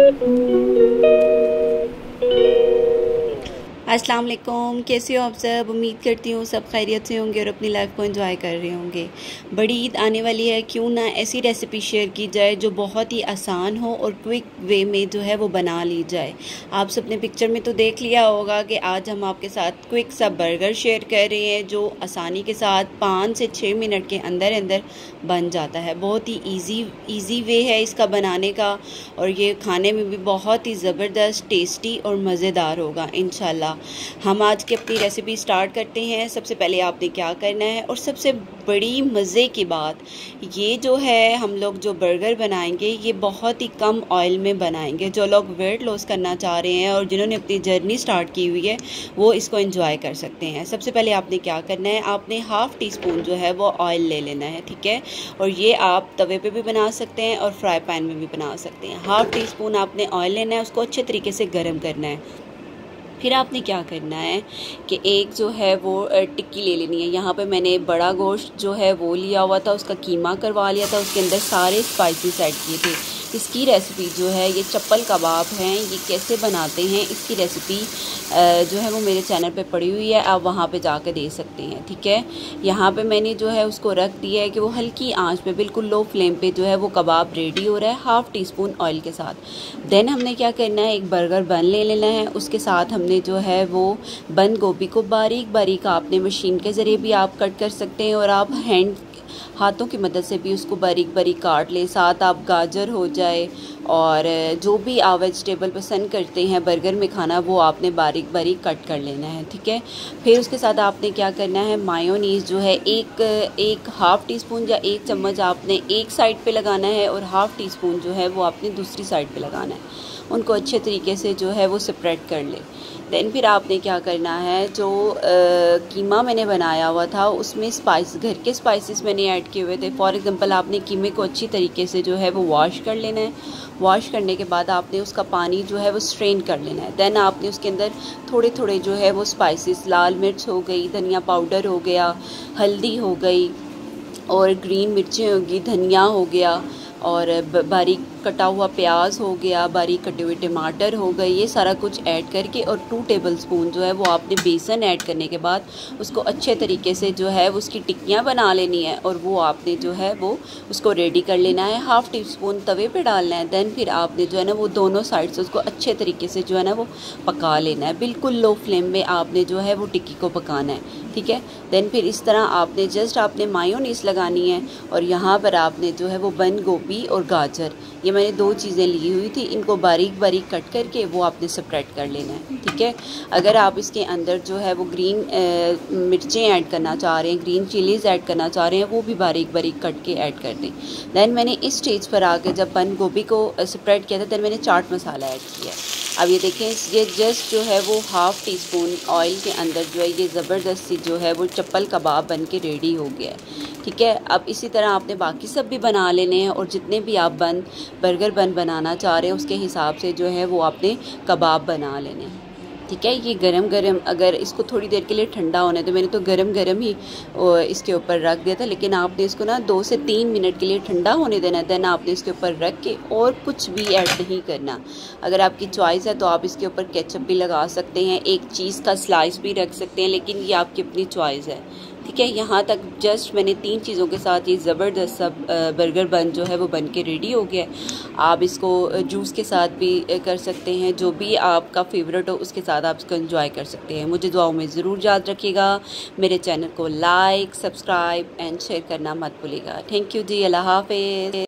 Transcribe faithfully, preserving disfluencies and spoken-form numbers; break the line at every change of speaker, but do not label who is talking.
अस्सलाम वालेकुम, कैसे हो आप सब। उम्मीद करती हूँ सब खैरियत से होंगे और अपनी लाइफ को एंजॉय कर रहे होंगे। बड़ी ईद आने वाली है, क्यों ना ऐसी रेसिपी शेयर की जाए जो बहुत ही आसान हो और क्विक वे में जो है वो बना ली जाए। आप सबने पिक्चर में तो देख लिया होगा कि आज हम आपके साथ क्विक सा बर्गर शेयर कर रहे हैं जो आसानी के साथ पाँच से छः मिनट के अंदर अंदर बन जाता है। बहुत ही ईजी ईजी वे है इसका बनाने का और ये खाने में भी बहुत ही ज़बरदस्त, टेस्टी और मज़ेदार होगा इंशाल्लाह। हम आज की अपनी रेसिपी स्टार्ट करते हैं। सबसे पहले आपने क्या करना है, और सबसे बड़ी मज़े की बात ये जो है, हम लोग जो बर्गर बनाएंगे ये बहुत ही कम ऑयल में बनाएंगे। जो लोग वेट लॉस करना चाह रहे हैं और जिन्होंने अपनी जर्नी स्टार्ट की हुई है वो इसको एंजॉय कर सकते हैं। सबसे पहले आपने क्या करना है, आपने हाफ़ टी स्पून जो है वो ऑयल ले लेना है, ठीक है। और ये आप तवे पे भी बना सकते हैं और फ्राई पैन में भी बना सकते हैं। हाफ़ टी स्पून आपने ऑयल लेना है, उसको अच्छे तरीके से गर्म करना है। फिर आपने क्या करना है कि एक जो है वो टिक्की ले लेनी है। यहाँ पे मैंने बड़ा गोश्त जो है वो लिया हुआ था, उसका कीमा करवा लिया था, उसके अंदर सारे स्पाइसेस ऐड किए थे। इसकी रेसिपी जो है, ये चप्पल कबाब हैं, ये कैसे बनाते हैं इसकी रेसिपी जो है वो मेरे चैनल पे पड़ी हुई है, आप वहाँ पे जाकर दे सकते हैं, ठीक है। यहाँ पे मैंने जो है उसको रख दिया है कि वो हल्की आंच पे, बिल्कुल लो फ्लेम पे जो है वो कबाब रेडी हो रहा है हाफ़ टी स्पून ऑयल के साथ। देन हमने क्या करना है, एक बर्गर बन ले लेना है। उसके साथ हमने जो है वो बंद गोभी को बारीक बारीक आपने मशीन के ज़रिए भी आप कट कर सकते हैं और आप हैंड हाथों की मदद से भी उसको बारीक बारीक काट लें। साथ आप गाजर हो जाए और जो भी आप वेजिटेबल पसंद करते हैं बर्गर में खाना, वो आपने बारीक बारीक कट कर लेना है, ठीक है। फिर उसके साथ आपने क्या करना है, मायोनीज़ जो है एक एक हाफ़ टी स्पून या एक चम्मच आपने एक साइड पे लगाना है और हाफ़ टी स्पून जो है वो आपने दूसरी साइड पे लगाना है। उनको अच्छे तरीके से जो है वो सेपरेट कर ले। देन फिर आपने क्या करना है, जो आ, कीमा मैंने बनाया हुआ था उसमें स्पाइस, घर के स्पाइसेस मैंने ऐड किए हुए थे। फॉर एग्जांपल आपने कीमे को अच्छी तरीके से जो है वो वॉश कर लेना है। वॉश करने के बाद आपने उसका पानी जो है वो स्ट्रेन कर लेना है। देन आपने उसके अंदर थोड़े थोड़े जो है वो स्पाइसेस, लाल मिर्च हो गई, धनिया पाउडर हो गया, हल्दी हो गई और ग्रीन मिर्चें होगी, धनिया हो गया और बारीक कटा हुआ प्याज हो गया, बारीक कटे हुए टमाटर हो गए, ये सारा कुछ ऐड करके और टू टेबलस्पून जो है वो आपने बेसन ऐड करने के बाद उसको अच्छे तरीके से जो है उसकी टिक्कियाँ बना लेनी है और वो आपने जो है वो उसको रेडी कर लेना है। हाफ़ टी स्पून तवे पे डालना है। देन फिर आपने जो है ना वो दोनों साइड से उसको अच्छे तरीके से जो है ना वो पका लेना है। बिल्कुल लो फ्लेम में आपने जो है वो टिक्की को पकाना है, ठीक है। देन फिर इस तरह आपने जस्ट आपने मायोनीज़ लगानी है और यहाँ पर आपने जो है वो बंद गोभी और गाजर, ये मैंने दो चीज़ें ली हुई थी, इनको बारीक बारीक कट करके वो आपने सेपरेट कर लेना है, ठीक है। अगर आप इसके अंदर जो है वो ग्रीन मिर्चें ऐड करना चाह रहे हैं, ग्रीन चिलीज़ ऐड करना चाह रहे हैं, वो भी बारीक बारीक कट के ऐड कर दें। दैन मैंने इस स्टेज पर आकर जब बंद गोभी को सेपरेट किया था, दैन मैंने चाट मसाला ऐड किया। अब ये देखें, ये जस्ट जो है वो हाफ़ टी स्पून ऑयल के अंदर जो है ये ज़बरदस्त सी जो है वो चप्पल कबाब बन के रेडी हो गया है, ठीक है। अब इसी तरह आपने बाकी सब भी बना लेने हैं और जितने भी आप बन बर्गर बन बनाना चाह रहे हैं उसके हिसाब से जो है वो आपने कबाब बना लेने हैं, ठीक है। ये गरम गरम, अगर इसको थोड़ी देर के लिए ठंडा होने, तो मैंने तो गरम गरम ही इसके ऊपर रख दिया था, लेकिन आपने इसको ना दो से तीन मिनट के लिए ठंडा होने देना। देन आपने इसके ऊपर रख के और कुछ भी ऐड नहीं करना। अगर आपकी चॉइस है तो आप इसके ऊपर केचप भी लगा सकते हैं, एक चीज़ का स्लाइस भी रख सकते हैं, लेकिन ये आपकी अपनी चॉइस है, ठीक है। यहाँ तक जस्ट मैंने तीन चीज़ों के साथ ये ज़बरदस्त सा बर्गर बन जो है वो बन के रेडी हो गया। आप इसको जूस के साथ भी कर सकते हैं, जो भी आपका फेवरेट हो उसके साथ आप इसको एंजॉय कर सकते हैं। मुझे दुआओं में ज़रूर याद रखिएगा। मेरे चैनल को लाइक, सब्सक्राइब एंड शेयर करना मत भूलिएगा। थैंक यू जी, अल्लाह हाफ़िज़।